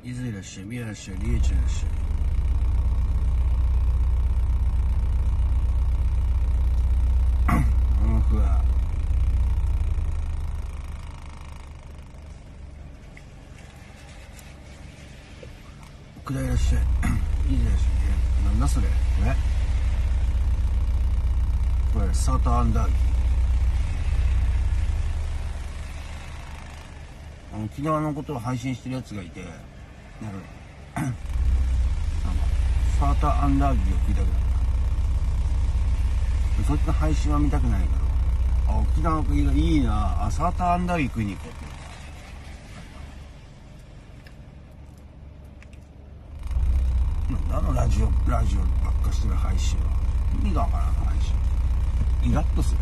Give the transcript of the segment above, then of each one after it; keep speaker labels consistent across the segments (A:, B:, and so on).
A: 伊豆いらっしゃい、みやいらっしゃい、りえちゃんいらっしゃい。ふわ奥田いらっしゃい、いいらっしゃい。なんだそれ、これサーターアンダーギー、沖縄のことを配信してるやつがいて、なんかサーターアンダーギーを食いたくなった。そっちの配信は見たくないけど、沖縄の国がいいな、サーターアンダーギー食いに行こうって。なんだラジオばっかしてる配信は意味がわからん。配信イラッとする。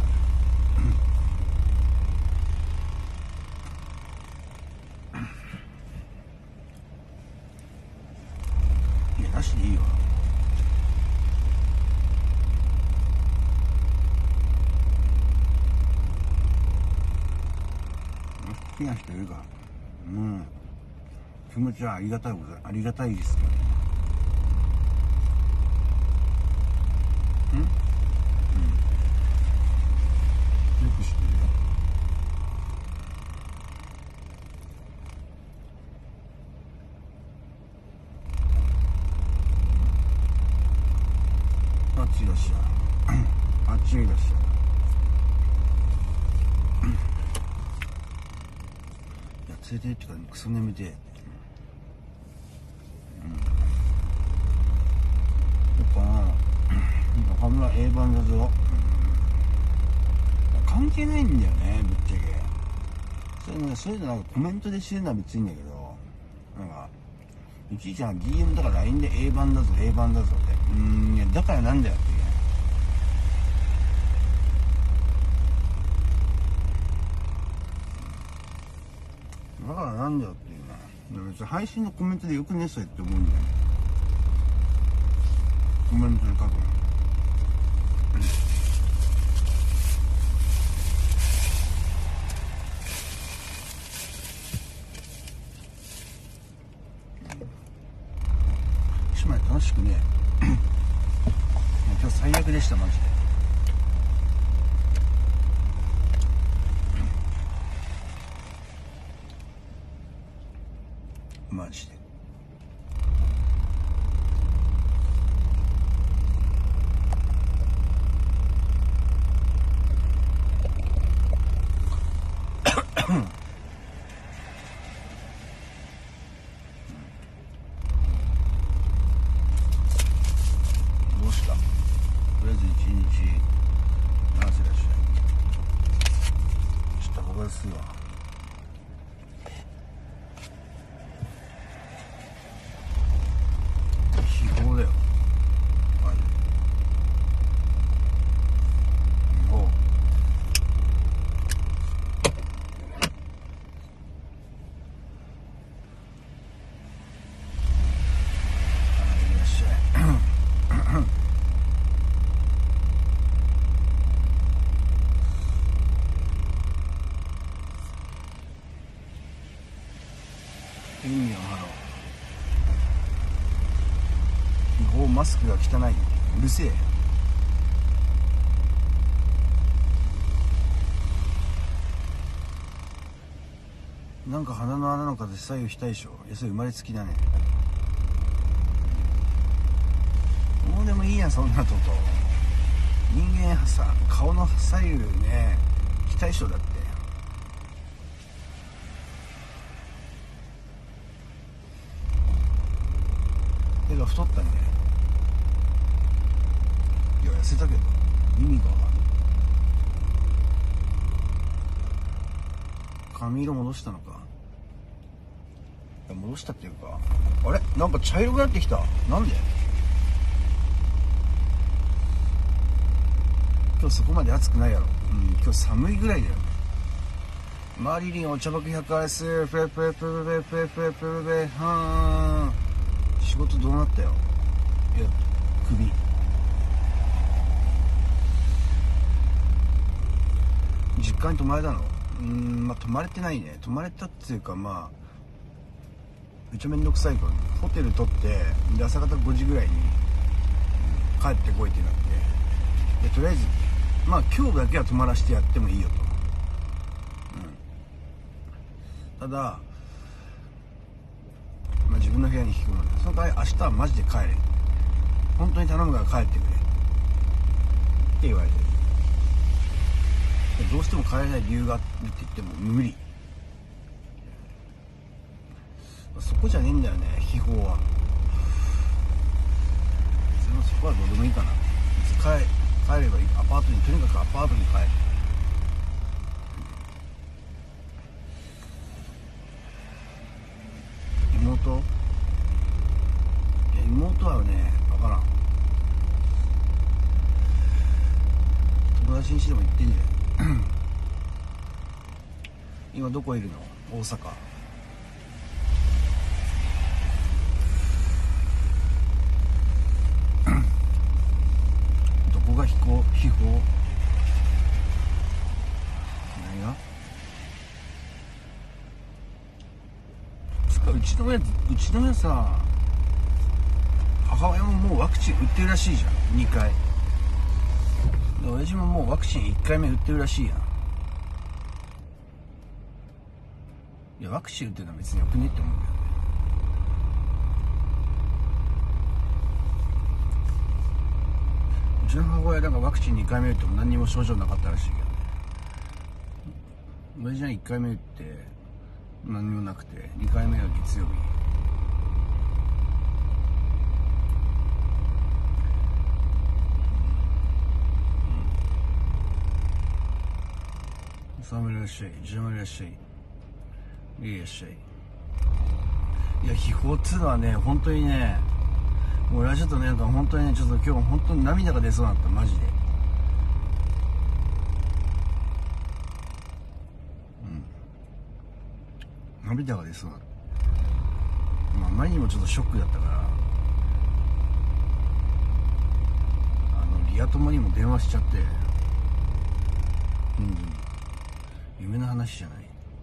A: いや、なしでいいわ。好きな人いるから、気持ちはありがたいですけど。よく知ってるよ。あっちいらっしゃい。あっちいらっしゃい。いや、連れてってからクソ眠て。中村 A 版だぞ。関係ないんだよね、ぶっちゃけ。そういうのなんかコメントで知るのは別にいいんだけど、なんかいちいちDM とか LINE で A 版だぞって、いやだからなんだよっていう。だからなんだよっていうね。別に配信のコメントでよくねそれって思うんだよね。コメントで書くの。姉妹楽しくね今日最悪でしたマジで。マジで。どうした？とりあえず一日何せらっしゃい。ちょっとタバコですわ。非法だよマジで。違法。いらっしゃい。意味を張ろう。違法マスクが汚い。うるせえ。なんか鼻の穴の形左右非対称。いやそれ生まれつきだね。どうでもいいやんそんなこと。人間さ顔の左右ね非対称だって。手が太ったね。いや痩せたけど意味がわかんない。髪色戻したのか。いや戻したっていうか、あれなんか茶色くなってきた。なんで？今日そこまで暑くないやろ。今日寒いぐらいだよ。マリリンお茶爆100アイスプレプレプレプレプレプレプレプレはーん。仕事どうなったよ。いや首実家に泊まれたの？まあ泊まれてないね。泊まれたっていうかまあめっちゃめんどくさいから、ホテル取ってで朝方5時ぐらいに帰ってこいってなって、でとりあえずまあ今日だけは泊まらせてやってもいいよと、ただ、まあ、自分の部屋に引きこもる。その代わり明日はマジで帰れ、本当に頼むから帰ってくれって言われて、どうしても帰れない理由があるって言っても無理。そこじゃねえんだよね、秘宝は。そこはどうでもいいかな。帰ればいい。アパートに、とにかくアパートに帰る。妹はね、分からん。友達にしても行ってんじゃん。今どこいるの？大阪。どこが秘宝？何が？うちの親さ、母親ももうワクチン打ってるらしいじゃん、2回。で親父ももうワクチン1回目打ってるらしいやん。いや、ワクチン打ってるのは別によくねって思うんだよね。うちの母親なんかワクチン2回目打っても何にも症状なかったらしいけどね。親父は1回目打って何にもなくて、2回目は月曜日。さめらっしゃい、じゃまらっしゃい、いらっしゃい。いや、秘宝っつうのはね、本当にね、もう俺はちょっとね、本当にね、ちょっと今日本当に涙が出そうになった、マジで。涙が出そうなの。まあ、前にもちょっとショックだったから、リア友にも電話しちゃって、夢の話じゃない。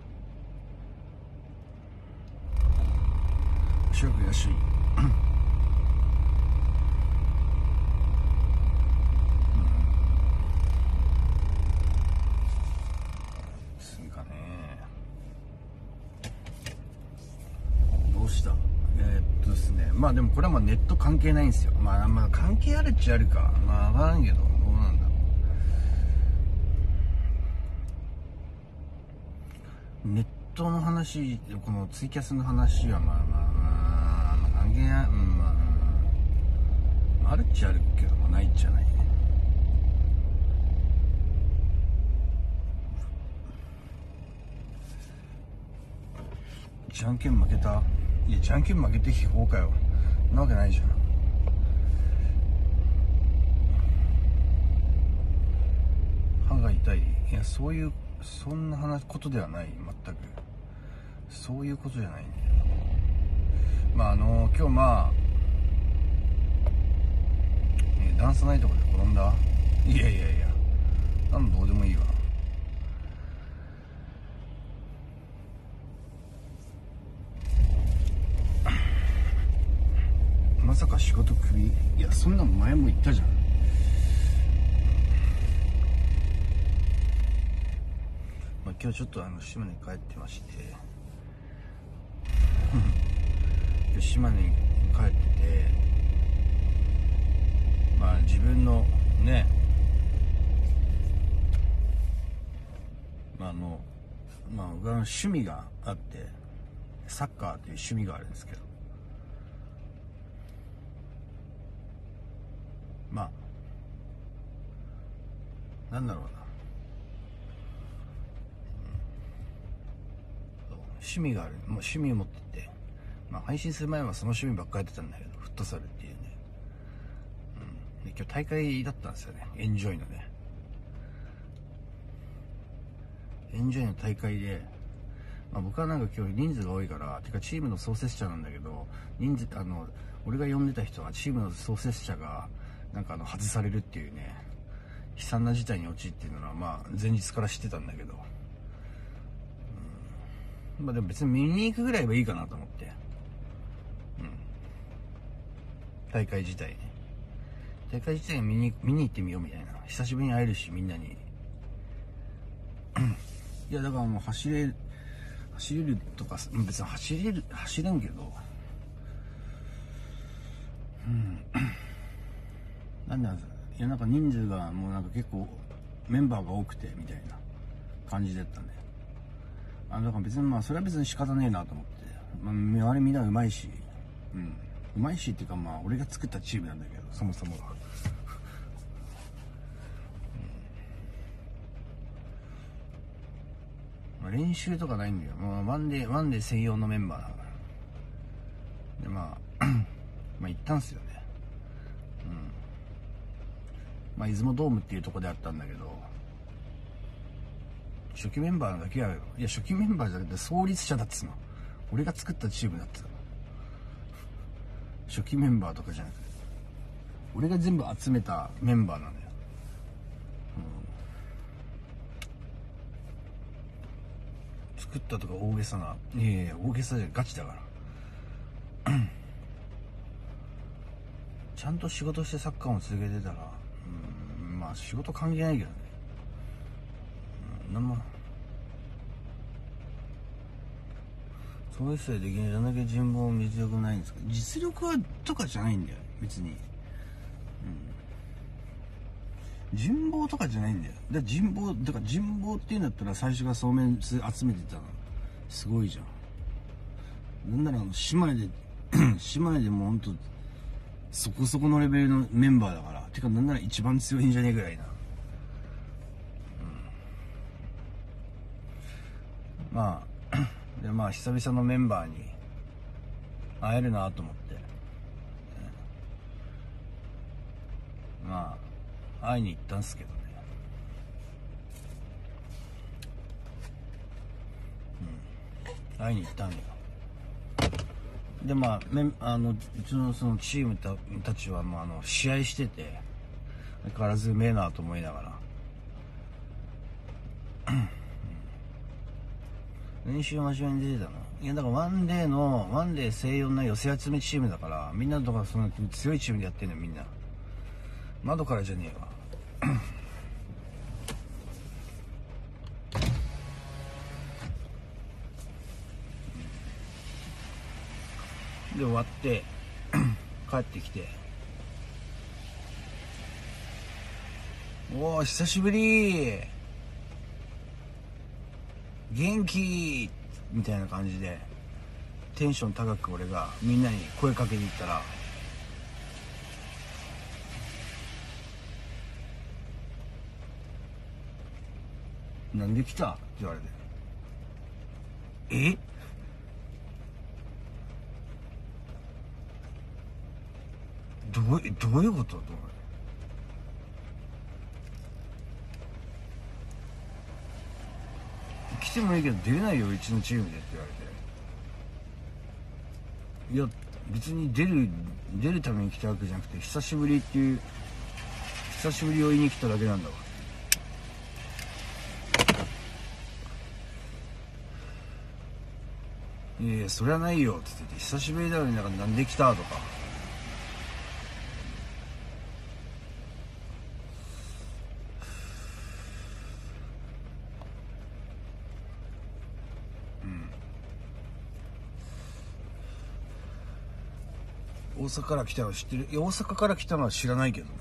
A: ショックやし、するかね。どうした？ですね。まあでもこれはまあネット関係ないんですよ。まあ関係あるっちゃあるか。まあ分からんけど、どうなんだろう。ネットの話、このツイキャスの話はまあ関係ない。あるっちゃあるけど、ないっちゃないね。じゃんけん負けた？いや、じゃんけん負けて秘宝かよ。なわけないじゃん。歯が痛い？いや、そんなことではない。全くそういうことじゃないね。まあ今日ダンスナイトで転んだ。いやなんどうでもいいわ。まさか仕事クビ？いや、そんなの前も言ったじゃん。今日ちょっと島根に帰ってまして今日島根に帰ってて、自分のね、僕は趣味があって、サッカーという趣味があるんですけど、なんだろうな、趣味がある。もう趣味を持ってて、配信する前はその趣味ばっかりやってたんだけど、フットサルっていうね、で今日大会だったんですよね。エンジョイの大会で、僕はなんか今日人数が多いから、てかチームの創設者なんだけど、俺が呼んでた人はチームの創設者がなんか外されるっていうね、悲惨な事態に陥っているのは前日から知ってたんだけど、でも別に見に行くぐらいはいいかなと思って。 大会自体ね。大会自体見に行ってみようみたいな。久しぶりに会えるし、みんなに。いやだからもう走れるとか、別に走れんけど、なんだ、いやなんか人数がもうなんか結構メンバーが多くてみたいな感じだったんで、だから別にまあそれは別に仕方ねえなと思って、あれみんなうまいし、うまいしっていうかまあ俺が作ったチームなんだけど、そもそもが。練習とかないんだよ。もうワンデー専用のメンバーだから。でまあ行ったんすよね。出雲ドームっていうとこであったんだけど、初期メンバーだけやよ。いや初期メンバーじゃなくて創立者だっつうの。俺が作ったチームだっつうの。初期メンバーとかじゃなくて、俺が全部集めたメンバーなんだよ。作ったとか大げさな、いや大げさじゃガチだからちゃんと仕事してサッカーも続けてたら、まあ仕事関係ないけどね、なんもそういう人でできない。どんだけ人望実力ないんですか。実力はとかじゃないんだよ別に。人望とかじゃないんだよ。人望っていうんだったら最初からそうめん集めてたのすごいじゃん。なんなら姉妹で姉妹でもほんとそこそこのレベルのメンバーだから、てかなんなら一番強いんじゃねえぐらいな。まあ久々のメンバーに会えるなと思って、まあ会いに行ったんすけどね。会いに行ったんよ。でまあうちのそのチームたちは試合してて、相変わらずうめえなと思いながら練習真面目に出てたの。いやだからワンデー専用な寄せ集めチームだから、みんなとかその強いチームでやってんのよみんな。窓からじゃねえわで終わって帰ってきて、おー久しぶり元気みたいな感じでテンション高く俺がみんなに声かけに行ったら、なんで来たって言われて、どういうことと思って、来てもいいけど出れないようちのチームでって言われて、いや別に出るために来たわけじゃなくて、久しぶりを言いに来ただけなんだわ。いやそりゃないよって言って、久しぶりだよね、なんで来たとか。大阪から来たの知ってる？いや大阪から来たのは知らないけどね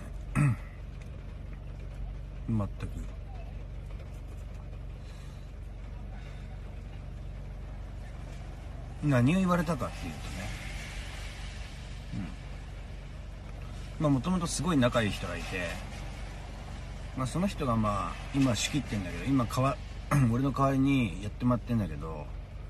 A: 全く。何を言われたかっていうとね、もともとすごい仲いい人がいて、その人が今仕切ってんだけど、今俺の代わりにやってもらってんだけど、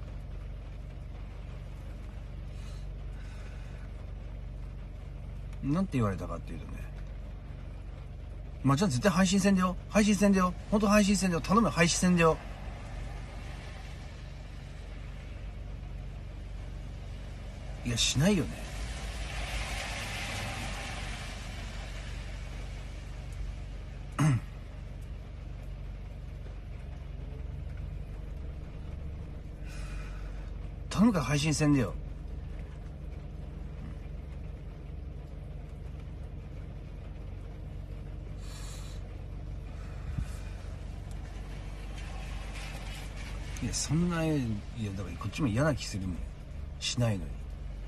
A: なんて言われたかっていうとね、じゃあ絶対配信せんでよ、本当配信せんでよ、頼むよ配信せんでよ。いやしないよね。頼むから配信せんでよ。 いやそんな、いやだからこっちも嫌な気するもん、しないのに。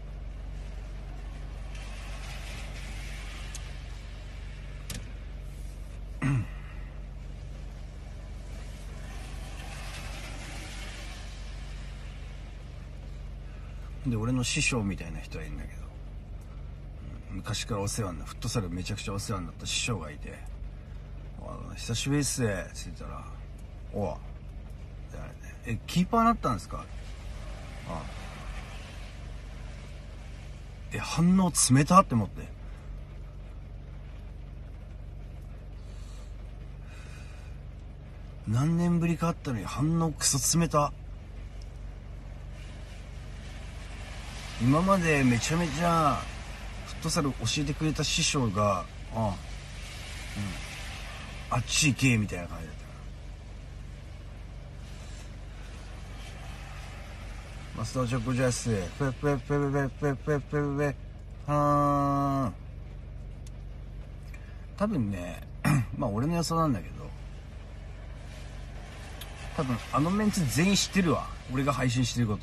A: で俺の師匠みたいな人はいるんだけど、昔からお世話になったフットサルめちゃくちゃお世話になった師匠がいて、久しぶりっすって言ったら、おわキーパーなったんですか。ああ、反応冷たって思って、何年ぶりかあったのに反応クソ冷た。今までめちゃめちゃフットサル教えてくれた師匠があっち行けみたいな感じだった。マスターチョコジャスペペペペペペペペペはーん。多分ねまあ俺の予想なんだけど、多分あのメンツ全員知ってるわ、俺が配信してること。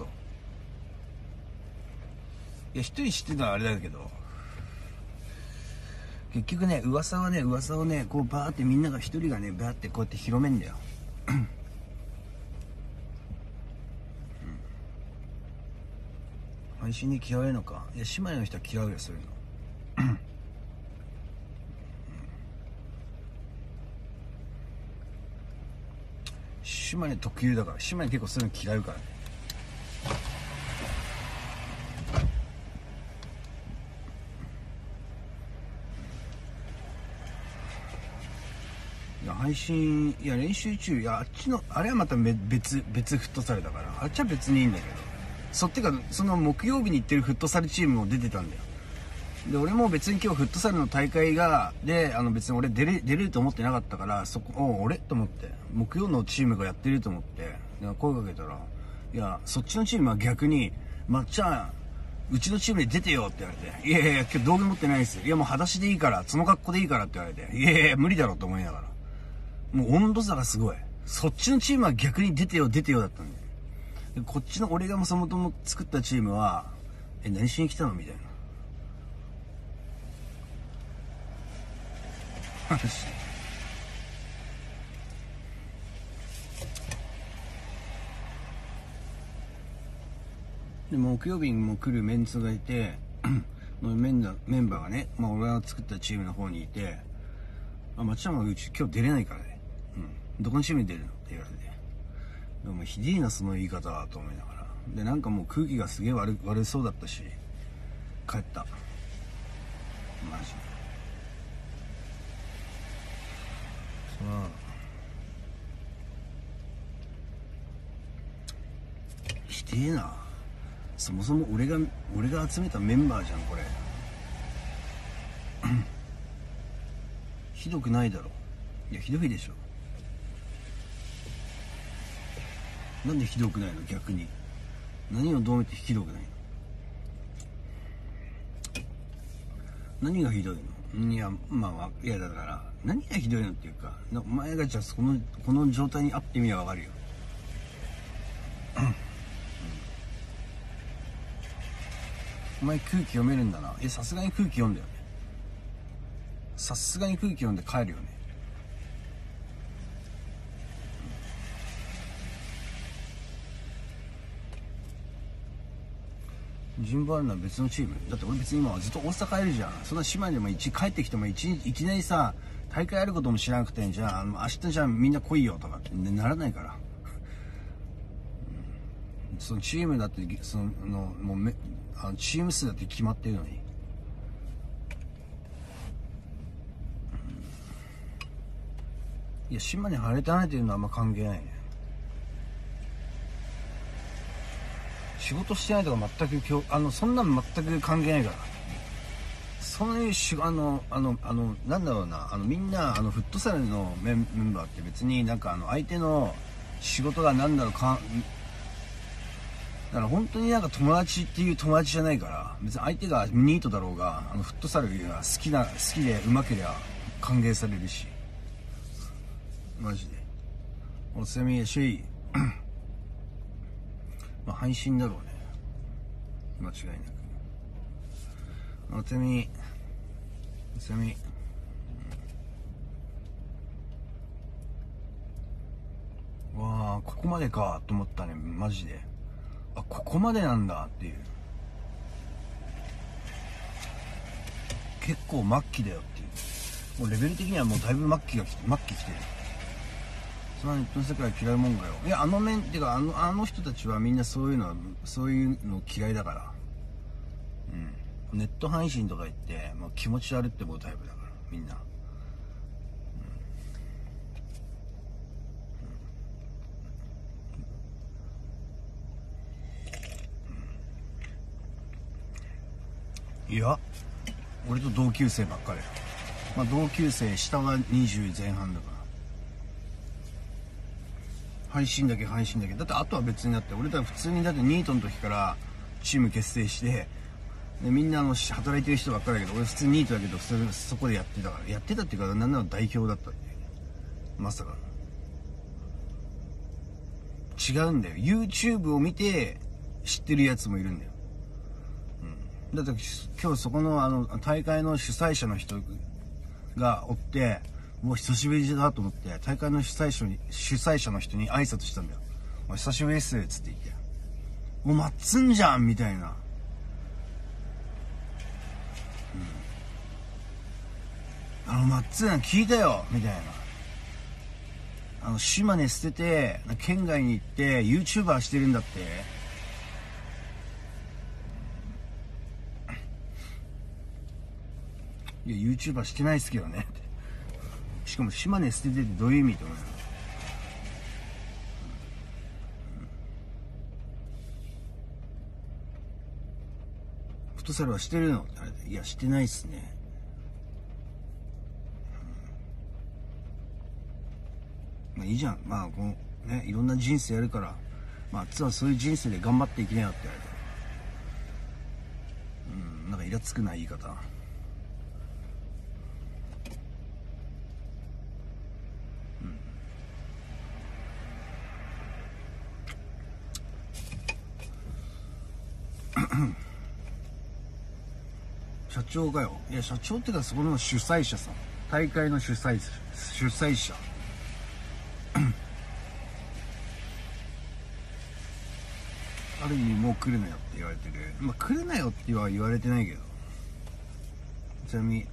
A: いや一人知ってたらあれだけど、結局ね噂をねこうバーってみんなが一人がねバーってこうやって広めんだよ配信に嫌われるのか。いや姉妹の人は嫌うよそういうの姉妹特有だから、姉妹結構そういうの嫌うからね。いや配信、いや練習中、いやあっちのあれはまた別フットサルだから、あっちは別にいいんだけど、そってかその木曜日に行ってるフットサルチームも出てたんだよ。で俺も別に今日フットサルの大会がで別に俺出れると思ってなかったから、そこ俺と思って木曜のチームがやってると思って声かけたら、いやそっちのチームは逆にまっちゃんうちのチームに出てよって言われて、いやいや今日道具持ってないです、いやもう裸足でいいからその格好でいいからって言われて、いやいや無理だろと思いながら、もう温度差がすごい。そっちのチームは逆に出てよだったんで、こっちの俺がそもそも作ったチームは何しに来たのみたいな話。で木曜日にも来るメンツがいてメンバーがね、俺が作ったチームの方にいて、松ちゃんはうち今日出れないからね、どこのチームに出るのって言われて、でもひでえなその言い方はと思いながら、でなんかもう空気がすげえ悪そうだったし帰った。マジでひでえな。そもそも俺が集めたメンバーじゃんこれひどくないだろ。いやひどいでしょ。なんでひどくないの。逆に何をどう見てひどくないの。何がひどいの。いやいやだから何がひどいのっていうか、お前がじゃあこの状態にあってみればわかるよお前空気読めるんだな。さすがに空気読んだよね。さすがに空気読んで帰るよね。順番あるのは別のチームだって。俺別に今はずっと大阪いるじゃん。そんな島でも帰ってきてもいきなりさ大会あることも知らなくて、じゃあ明日じゃあみんな来いよとかってならないからそのチームだってチーム数だって決まってるのに、いや島に晴れて離れてるのはあんま関係ないね。仕事してないとか全くそんなの全く関係ないから。そういうなんだろうな、みんなフットサルのメンバーって別になんか相手の仕事がなんだろうか、だから本当になんか友達っていう友達じゃないから、別に相手がニートだろうがフットサルが好きでうまけりゃ歓迎されるし、マジでおつみやしまあ配信だろうね、間違いなく。おつみわあ、ここまでかと思ったね、マジで。あ、ここまでなんだっていう。結構末期だよっていう。もうレベル的にはもうだいぶ末期来てる。そんなネットの世界嫌いもんかよ。いや、あの面っていうか、あの人たちはみんなそういうの嫌いだから。ネット配信とか言ってもう気持ち悪って思うタイプだから、みんな。いや、俺と同級生ばっかり。まあ同級生、下は20前半だから。配信だけ。だってあとは別に、だって俺たち普通に、だってニートの時からチーム結成して、でみんな働いてる人ばっかりだけど、俺普通ニートだけどそこでやってたっていうか、なんなら代表だったって。まさか違うんだよ。 YouTube を見て知ってるやつもいるんだよ。だって今日そこの大会の主催者の人がおって、もう久しぶりだと思って、大会の主催者の人に挨拶したんだよ。お久しぶりですっつって言って、もうマッツンじゃんみたいな。マッツン聞いたよみたいな。島根捨てて県外に行って YouTuber してるんだって。いや YouTuber してないっすけどねって。しかも島根捨ててってどういう意味と思う。フットサルはしてるのって言われて、いやしてないっすね。まあいいじゃん。まあこのね、いろんな人生やるから、まああっちはそういう人生で頑張っていきなよって言われて。なんかイラつくな言い方。社長かよ。いや社長ってかそこの主催者さ、大会の主催者ある意味もう来るなよって言われてる。まあ来るなよっては言われてないけど、ちなみに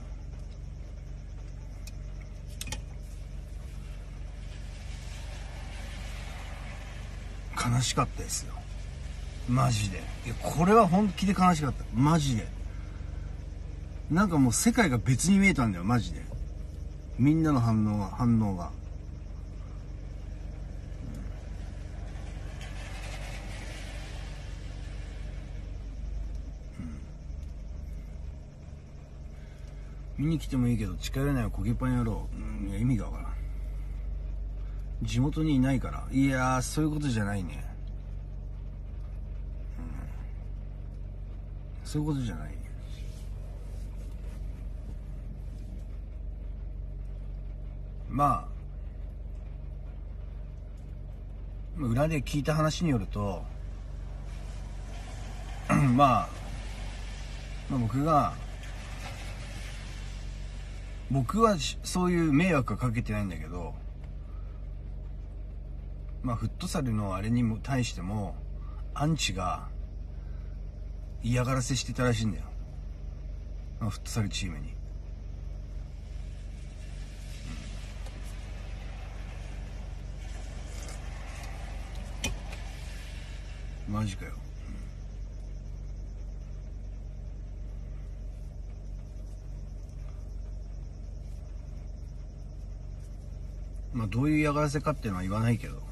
A: 悲しかったですよ、マジで。いやこれは本気で悲しかった、マジで。なんかもう世界が別に見えたんだよ、マジで。みんなの反応が。見に来てもいいけど近寄れないよコゲパン野郎。いや意味がわからん。地元にいないから。いやーそういうことじゃないね。そういうことじゃないね。まあ裏で聞いた話によるとまあ僕はそういう迷惑はかけてないんだけど、まあフットサルのあれにも対してもアンチが嫌がらせしてたらしいんだよ、フットサルチームに。マジかよ。まあどういう嫌がらせかっていうのは言わないけど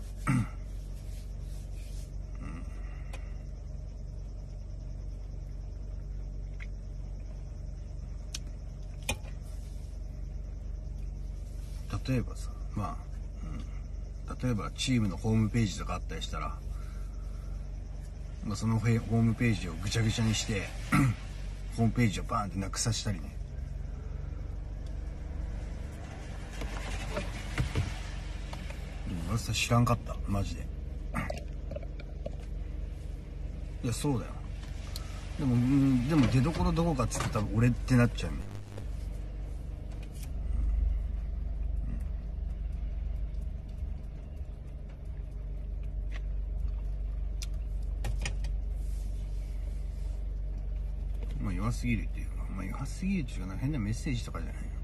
A: 例えばさ、例えばチームのホームページとかあったりしたら、まあ、そのホームページをぐちゃぐちゃにしてホームページをバーンってなくさせたりね。でも俺さ知らんかった、マジで。 YouTube のホームページをぐちゃぐちゃにしてホームページをバーンってなくさせたりね。でも俺さ知らんかった、マジで。 YouTube のホームページをぐちゃぐちゃにしてホームページをバーンってなくさせたりね。 でも俺さ知らんかった、マジで。 YouTube のホームページをぐちゃぐちゃにしてホームページをバーンってなくさせたりね。 いやそうだよ。でも出どころどこかっつって多分俺ってなっちゃうね。まあ弱すぎるっていうか、まあ弱すぎるっていうか、変なメッセージとかじゃないの。